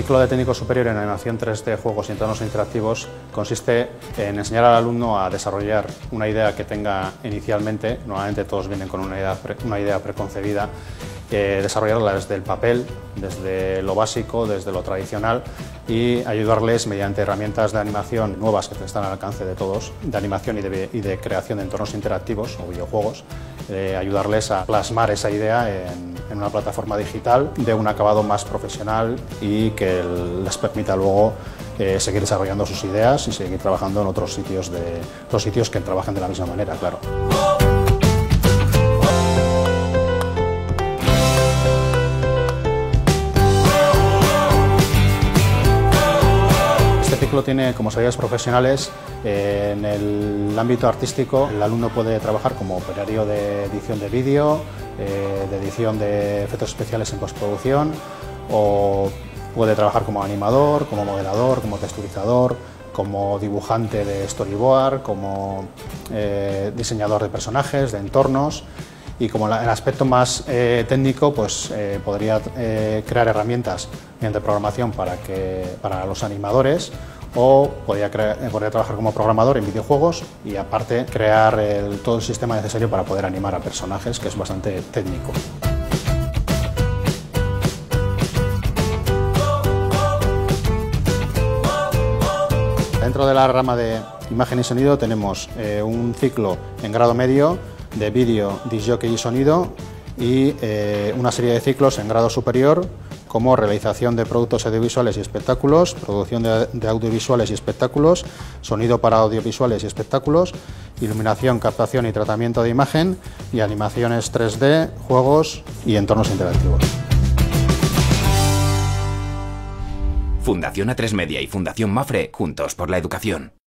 ciclo de técnico superior en animación 3D, juegos y entornos interactivos consiste en enseñar al alumno a desarrollar una idea que tenga inicialmente, normalmente todos vienen con una idea preconcebida, desarrollarla desde el papel, desde lo básico, desde lo tradicional y ayudarles mediante herramientas de animación nuevas que están al alcance de todos, de animación y de creación de entornos interactivos o videojuegos, ayudarles a plasmar esa idea en una plataforma digital de un acabado más profesional y que les permita luego seguir desarrollando sus ideas y seguir trabajando en otros sitios que trabajen de la misma manera, claro. Este ciclo tiene como salidas profesionales. En el ámbito artístico, el alumno puede trabajar como operario de edición de vídeo, de edición de efectos especiales en postproducción, o puede trabajar como animador, como modelador, como texturizador, como dibujante de storyboard, como diseñador de personajes, de entornos. Y como el aspecto más técnico, pues podría crear herramientas mediante programación para los animadores, o podría trabajar como programador en videojuegos y aparte crear todo el sistema necesario para poder animar a personajes, que es bastante técnico. Dentro de la rama de imagen y sonido tenemos un ciclo en grado medio de vídeo, disc jockey y sonido, y una serie de ciclos en grado superior como realización de productos audiovisuales y espectáculos, producción de audiovisuales y espectáculos, sonido para audiovisuales y espectáculos, iluminación, captación y tratamiento de imagen y animaciones 3D, juegos y entornos interactivos. Fundación A3 Media y Fundación Mapfre, juntos por la educación.